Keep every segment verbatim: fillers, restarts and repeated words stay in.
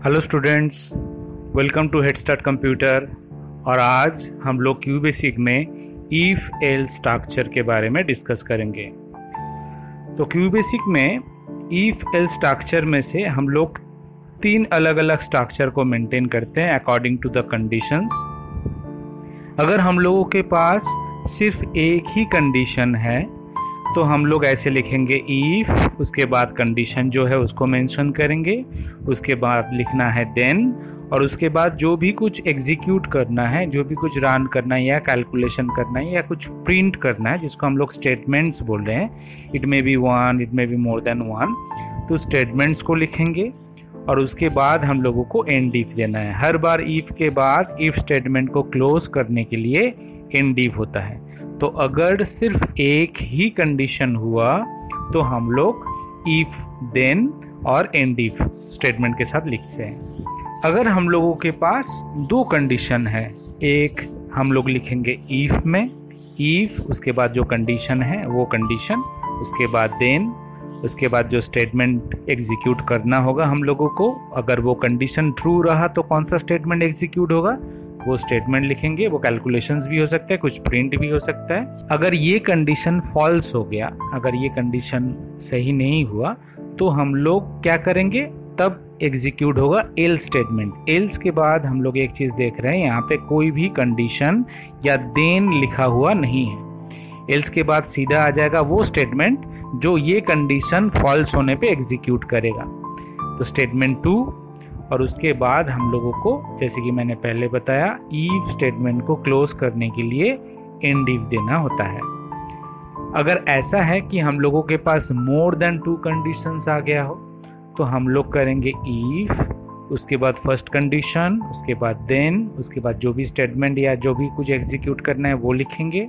Hello students, welcome to head start computer. और आज हम लोग क्यू बेसिक में इफ एल स्ट्रक्चर के बारे में डिस्कस करेंगे। तो क्यू बेसिक में इफ एल स्ट्रक्चर में से हम लोग तीन अलग अलग स्ट्रक्चर को मेंटेन करते हैं अकॉर्डिंग टू द कंडीशंस। अगर हम लोगों के पास सिर्फ एक ही कंडीशन है तो हम लोग ऐसे लिखेंगे इफ, उसके बाद कंडीशन जो है उसको मेंशन करेंगे, उसके बाद लिखना है देन, और उसके बाद जो भी कुछ एग्जीक्यूट करना है, जो भी कुछ रन करना है या कैलकुलेशन करना है या कुछ प्रिंट करना है, जिसको हम लोग स्टेटमेंट्स बोल रहे हैं। It may be one, it may be more than one. तो स्टेटमेंट्स को लिखेंगे और उसके बाद हम लोगों को एंड इफ देना है। हर बार इफ के बाद इफ स्टेटमेंट को क्लोज करने के लिए एंड इफ होता है। तो अगर सिर्फ एक ही कंडीशन हुआ तो हम लोग इफ, देन और एंड इफ स्टेटमेंट के साथ लिखते हैं। अगर हम लोगों के पास दो कंडीशन है, एक हम लोग लिखेंगे इफ में, इफ उसके बाद जो कंडीशन है वो कंडीशन, उसके बाद देन, उसके बाद जो स्टेटमेंट एग्जीक्यूट करना होगा हम लोगों को। अगर वो कंडीशन ट्रू रहा तो कौन सा स्टेटमेंट एग्जीक्यूट होगा वो स्टेटमेंट लिखेंगे। वो कैलकुलेशंस भी हो सकता है, कुछ प्रिंट भी हो सकता है। अगर ये कंडीशन फॉल्स हो गया, अगर ये कंडीशन सही नहीं हुआ तो हम लोग क्या करेंगे, तब एग्जीक्यूट होगा एल स्टेटमेंट। एल्स के बाद हम लोग एक चीज देख रहे हैं, यहाँ पे कोई भी कंडीशन या देन लिखा हुआ नहीं है। एल्स के बाद सीधा आ जाएगा वो स्टेटमेंट जो ये कंडीशन फॉल्स होने पे एग्जीक्यूट करेगा। तो स्टेटमेंट टू, और उसके बाद हम लोगों को, जैसे कि मैंने पहले बताया, इफ स्टेटमेंट को क्लोज करने के लिए एंड इफ देना होता है। अगर ऐसा है कि हम लोगों के पास मोर देन टू कंडीशंस आ गया हो तो हम लोग करेंगे इफ, उसके बाद फर्स्ट कंडीशन, उसके बाद देन, उसके बाद जो भी स्टेटमेंट या जो भी कुछ एग्जीक्यूट करना है वो लिखेंगे।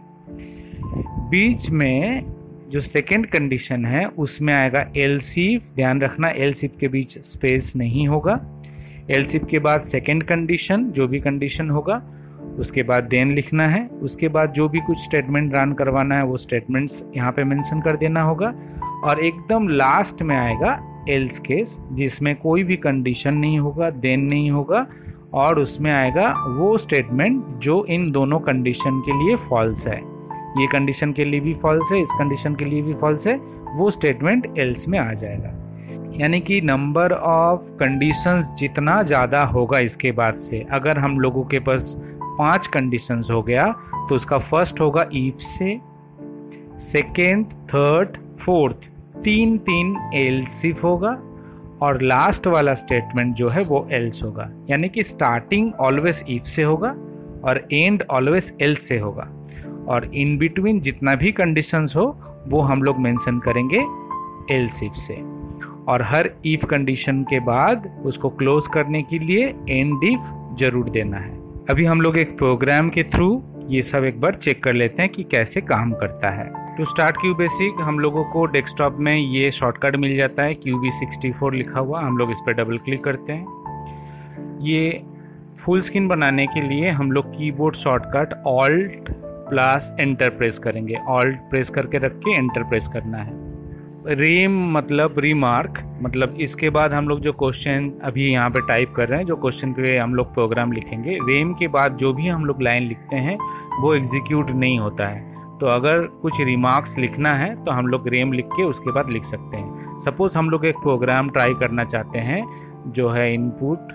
बीच में जो सेकेंड कंडीशन है उसमें आएगा एल्स इफ। ध्यान रखना एल्स इफ के बीच स्पेस नहीं होगा। एल्स इफ के बाद सेकेंड कंडीशन, जो भी कंडीशन होगा, उसके बाद देन लिखना है। उसके बाद जो भी कुछ स्टेटमेंट रन करवाना है वो स्टेटमेंट्स यहाँ पे मेंशन कर देना होगा। और एकदम लास्ट में आएगा एल्स केस, जिसमें कोई भी कंडीशन नहीं होगा, देन नहीं होगा, और उसमें आएगा वो स्टेटमेंट जो इन दोनों कंडीशन के लिए फॉल्स है। ये कंडीशन के लिए भी फॉल्स है, इस कंडीशन के लिए भी फॉल्स है, वो स्टेटमेंट एल्स में आ जाएगा। यानी कि नंबर ऑफ कंडीशंस जितना ज़्यादा होगा इसके बाद से, अगर हम लोगों के पास पांच कंडीशंस हो गया तो उसका फर्स्ट होगा इफ से, सेकेंड, थर्ड, फोर्थ, तीन तीन एल्स इफ होगा, और लास्ट वाला स्टेटमेंट जो है वो एल्स होगा। यानी कि स्टार्टिंग ऑलवेज इफ से होगा और एंड ऑलवेज एल्स से होगा, और इन बिटवीन जितना भी कंडीशंस हो वो हम लोग मेंशन करेंगे एल्स इफ से। और हर इफ कंडीशन के बाद उसको क्लोज करने के लिए एंड इफ जरूर देना है। अभी हम लोग एक प्रोग्राम के थ्रू ये सब एक बार चेक कर लेते हैं कि कैसे काम करता है। टू स्टार्ट क्यू बेसिक हम लोगों को डेस्कटॉप में ये शॉर्टकट मिल जाता है, क्यू बी सिक्सटी फोर लिखा हुआ। हम लोग इस पर डबल क्लिक करते हैं। ये फुल स्क्रीन बनाने के लिए हम लोग keyboard shortcut alt plus enter press करेंगे। ऑल्ट प्रेस करके रख के एंटर प्रेस करना है। रेम मतलब रिमार्क, मतलब इसके बाद हम लोग जो क्वेश्चन अभी यहाँ पे टाइप कर रहे हैं, जो क्वेश्चन पे हम लोग प्रोग्राम लिखेंगे, रेम के बाद जो भी हम लोग लाइन लिखते हैं वो एग्जीक्यूट नहीं होता है। तो अगर कुछ रिमार्क्स लिखना है तो हम लोग रेम लिख के उसके बाद लिख सकते हैं। सपोज हम लोग एक प्रोग्राम ट्राई करना चाहते हैं जो है input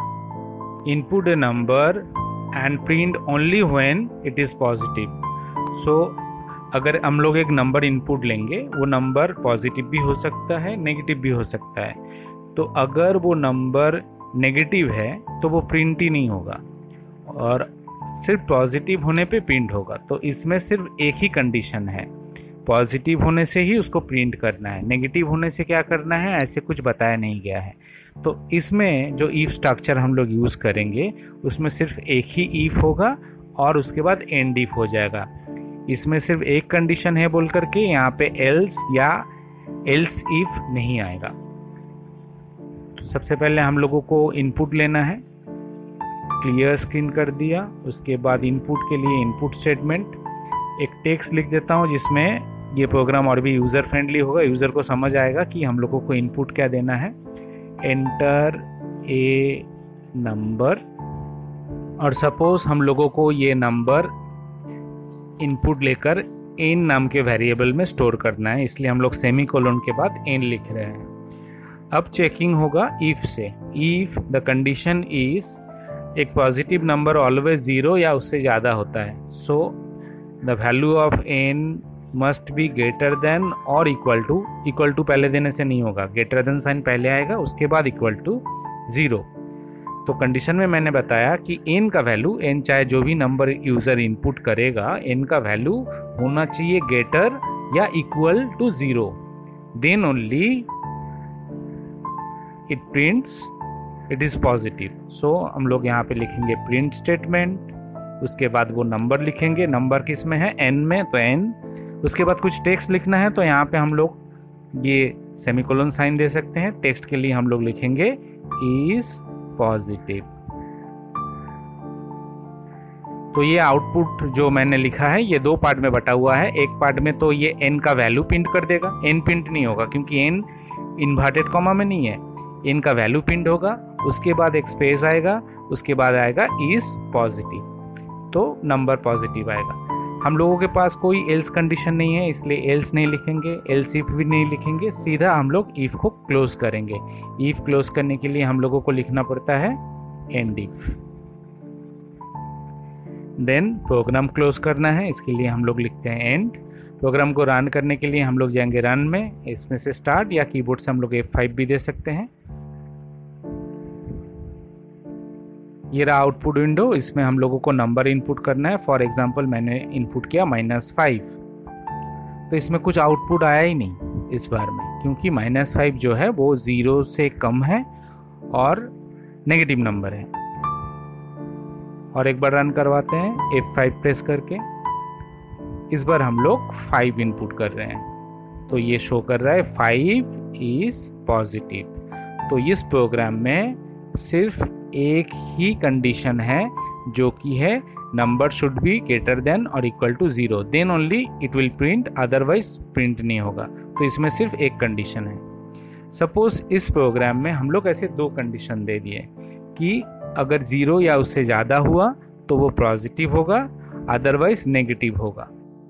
input a number and print only when it is positive. So अगर हम लोग एक नंबर इनपुट लेंगे, वो नंबर पॉजिटिव भी हो सकता है, नेगेटिव भी हो सकता है। तो अगर वो नंबर नेगेटिव है तो वो प्रिंट ही नहीं होगा, और सिर्फ पॉजिटिव होने पे प्रिंट होगा। तो इसमें सिर्फ एक ही कंडीशन है, पॉजिटिव होने से ही उसको प्रिंट करना है, नेगेटिव होने से क्या करना है ऐसे कुछ बताया नहीं गया है। तो इसमें जो इफ स्ट्रक्चर हम लोग यूज़ करेंगे उसमें सिर्फ एक ही इफ होगा और उसके बाद एंड इफ हो जाएगा। इसमें सिर्फ एक कंडीशन है बोल करके यहाँ पे एल्स या एल्स इफ नहीं आएगा। तो सबसे पहले हम लोगों को इनपुट लेना है। क्लियर स्क्रीन कर दिया। उसके बाद इनपुट के लिए इनपुट स्टेटमेंट, एक टेक्स्ट लिख देता हूँ जिसमें ये प्रोग्राम और भी यूज़र फ्रेंडली होगा, यूज़र को समझ आएगा कि हम लोगों को इनपुट क्या देना है। एंटर ए नंबर, और सपोज हम लोगों को ये नंबर इनपुट लेकर एन नाम के वेरिएबल में स्टोर करना है, इसलिए हम लोग सेमी कोलन के बाद एन लिख रहे हैं। अब चेकिंग होगा इफ से। इफ द कंडीशन इज, एक पॉजिटिव नंबर ऑलवेज जीरो या उससे ज़्यादा होता है, so the value of n must be greater than और इक्वल टू, इक्वल टू पहले देने से नहीं होगा, ग्रेटर देन साइन पहले आएगा, उसके बाद इक्वल टू ज़ीरो। तो कंडीशन में मैंने बताया कि n का वैल्यू, n चाहे जो भी नंबर यूज़र इनपुट करेगा, n का वैल्यू होना चाहिए ग्रेटर या equal to zero, then only it prints it is positive. So हम लोग यहाँ पे लिखेंगे प्रिंट स्टेटमेंट, उसके बाद वो नंबर लिखेंगे, नंबर किस में है, n में, तो n, उसके बाद कुछ टेक्स्ट लिखना है, तो यहाँ पे हम लोग ये सेमीकोलन साइन दे सकते हैं। टेक्स्ट के लिए हम लोग लिखेंगे इज पॉजिटिव। तो ये आउटपुट जो मैंने लिखा है ये दो पार्ट में बटा हुआ है। एक पार्ट में तो ये n का वैल्यू प्रिंट कर देगा, n प्रिंट नहीं होगा क्योंकि n इन्वर्टेड कॉमा में नहीं है, n का वैल्यू प्रिंट होगा, उसके बाद एक स्पेस आएगा, उसके बाद आएगा इज पॉजिटिव, तो नंबर पॉजिटिव आएगा। हम लोगों के पास कोई एल्स कंडीशन नहीं है, इसलिए एल्स नहीं लिखेंगे, एल्स इफ भी नहीं लिखेंगे, सीधा हम लोग इफ को क्लोज करेंगे। इफ क्लोज करने के लिए हम लोगों को लिखना पड़ता है end if. Then program close करना है, इसके लिए हम लोग लिखते हैं एंड। प्रोग्राम को रन करने के लिए हम लोग जाएंगे रन में, इसमें से स्टार्ट या कीबोर्ड से हम लोग एफ फाइव भी दे सकते हैं। ये रहा आउटपुट विंडो, इसमें हम लोगों को नंबर इनपुट करना है। फॉर एग्जांपल मैंने इनपुट किया माइनस फाइव, तो इसमें कुछ आउटपुट आया ही नहीं इस बार में, क्योंकि माइनस फाइव जो है वो ज़ीरो से कम है और नेगेटिव नंबर है। और एक बार रन करवाते हैं एफ फाइव प्रेस करके। इस बार हम लोग फाइव इनपुट कर रहे हैं, तो ये शो कर रहा है फाइव इज पॉजिटिव। तो इस प्रोग्राम में सिर्फ एक ही कंडीशन है जो कि है number should be greater than और equal to zero, then only it will print, otherwise print नहीं होगा। तो इसमें सिर्फ एक कंडीशन है। सपोज इस प्रोग्राम में हम लोग ऐसे दो कंडीशन दे दिए कि अगर जीरो या उससे ज़्यादा हुआ तो वो पॉजिटिव होगा, अदरवाइज नेगेटिव होगा।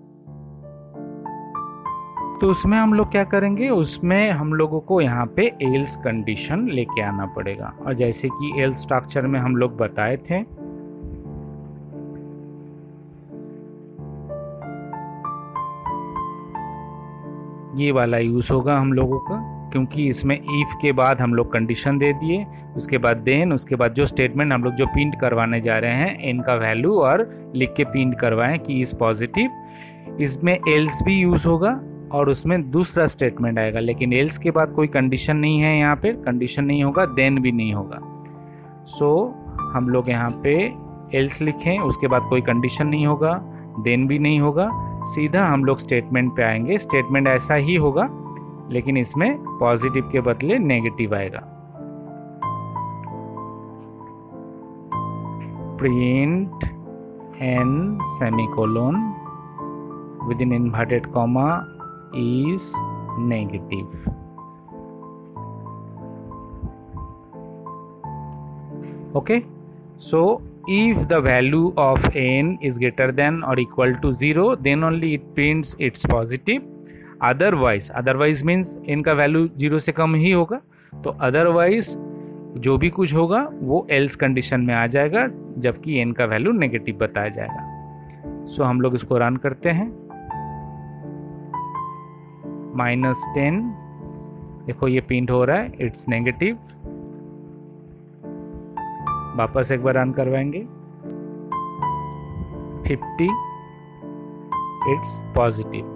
तो उसमें हम लोग क्या करेंगे, उसमें हम लोगों को यहाँ पे एल्स कंडीशन लेके आना पड़ेगा। और जैसे कि एल्स स्ट्रक्चर में हम लोग बताए थे, ये वाला यूज होगा हम लोगों का, क्योंकि इसमें इफ के बाद हम लोग कंडीशन दे दिए, उसके बाद देन, उसके बाद जो स्टेटमेंट हम लोग जो प्रिंट करवाने जा रहे हैं एन का वैल्यू और लिख के प्रिंट करवाएं कि इज पॉजिटिव। इसमें एल्स भी यूज होगा और उसमें दूसरा स्टेटमेंट आएगा, लेकिन एल्स के बाद कोई कंडीशन नहीं है, यहाँ पे कंडीशन नहीं होगा, देन भी नहीं होगा। सो so, हम लोग यहाँ पे एल्स लिखें, उसके बाद कोई कंडीशन नहीं होगा, देन भी नहीं होगा, सीधा हम लोग स्टेटमेंट पे आएंगे। स्टेटमेंट ऐसा ही होगा लेकिन इसमें पॉजिटिव के बदले नेगेटिव आएगा। Print n semicolon with in inverted comma is negative. Okay, so if the value of n is greater than or equal to zero, then only it prints its positive. Otherwise, otherwise means n का वैल्यू zero से कम ही होगा, तो otherwise जो भी कुछ होगा वो else कंडीशन में आ जाएगा, जबकि n का वैल्यू नेगेटिव बताया जाएगा। सो so, हम लोग इसको रन करते हैं। माइनस टेन, देखो ये प्रिंट हो रहा है, इट्स नेगेटिव। वापस एक बार रन करवाएंगे, fifty, it's positive.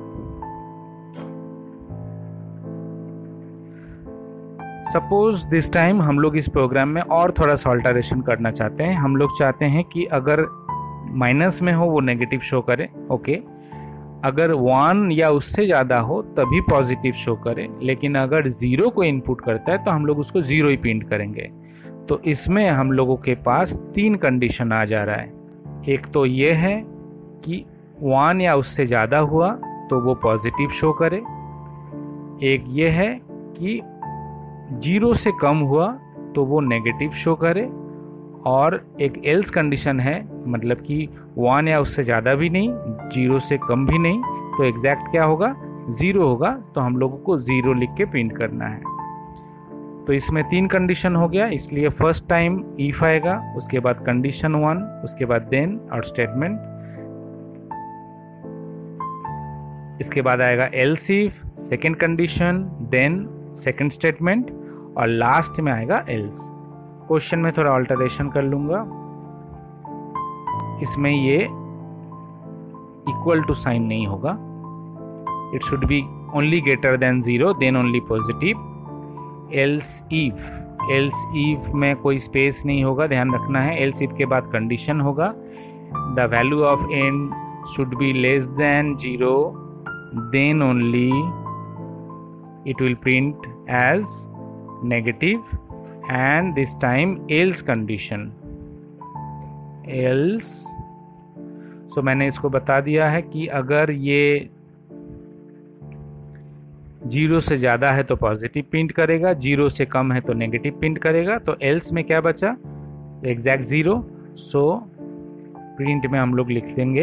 Suppose this time हम लोग इस प्रोग्राम में और थोड़ा सा अल्टरेशन करना चाहते हैं। हम लोग चाहते हैं कि अगर माइनस में हो वो नेगेटिव शो करे, ओके, अगर वन या उससे ज़्यादा हो तभी पॉजिटिव शो करे, लेकिन अगर ज़ीरो को इनपुट करता है तो हम लोग उसको ज़ीरो ही प्रिंट करेंगे। तो इसमें हम लोगों के पास तीन कंडीशन आ जा रहा है। एक तो ये है कि वन या उससे ज़्यादा हुआ तो वो पॉजिटिव शो करे, एक ये है कि जीरो से कम हुआ तो वो नेगेटिव शो करे, और एक एल्स कंडीशन है, मतलब कि वन या उससे ज़्यादा भी नहीं, जीरो से कम भी नहीं, तो एग्जैक्ट क्या होगा, ज़ीरो होगा। तो हम लोगों को ज़ीरो लिख के प्रिंट करना है। तो इसमें तीन कंडीशन हो गया, इसलिए फर्स्ट टाइम इफ आएगा, उसके बाद कंडीशन वन, उसके बाद देन और स्टेटमेंट, इसके बाद आएगा else if, second condition, then second statement, और लास्ट में आएगा एल्स। क्वेश्चन में थोड़ा अल्टरेशन कर लूंगा, इसमें ये इक्वल टू साइन नहीं होगा, it should be only greater than zero, then only positive. Else if, else if में कोई स्पेस नहीं होगा, ध्यान रखना है। एल्स इफ के बाद कंडीशन होगा, the value of n should be less than zero, then only it will print as negative, and this time else condition, else। so मैंने इसको बता दिया है कि अगर ये जीरो से ज़्यादा है तो पॉजिटिव प्रिंट करेगा, जीरो से कम है तो नेगेटिव प्रिंट करेगा। तो एल्स में क्या बचा, एग्जैक्ट ज़ीरो। सो प्रिंट में हम लोग लिख देंगे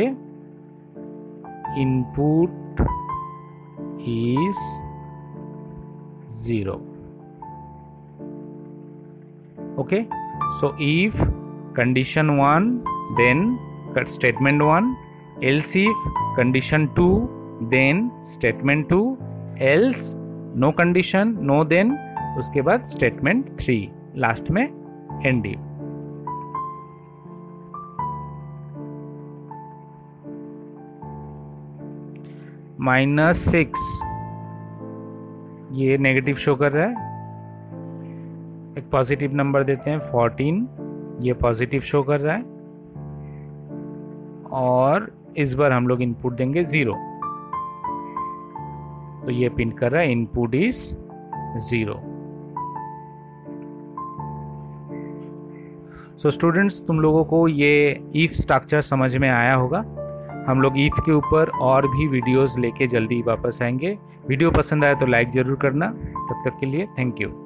input is zero. Okay, so if condition one, then statement one, else if condition two, then statement two, else no condition, no then, उसके बाद स्टेटमेंट थ्री, लास्ट में एंड इफ। माइनस सिक्स ये negative show कर रहा है, एक positive number देते हैं फोर्टीन, ये पॉजिटिव शो कर रहा है, और इस बार हम लोग इनपुट देंगे ज़ीरो, तो ये प्रिंट कर रहा है input is zero. So students, तुम लोगों को ये इफ स्ट्रक्चर समझ में आया होगा। हम लोग इफ के ऊपर और भी वीडियोस लेके जल्दी वापस आएंगे। वीडियो पसंद आए तो लाइक ज़रूर करना। तब तक के लिए थैंक यू।